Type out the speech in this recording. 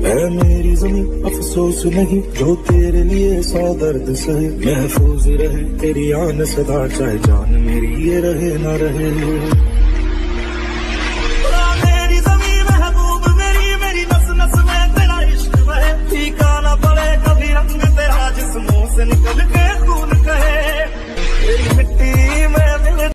है मेरी ज़मीं अफसोस नहीं, जो तेरे लिए 100 दर्द सहे। महफूज रहे तेरी आन सदा, चाहे जान मेरी ये रहे ना रहे।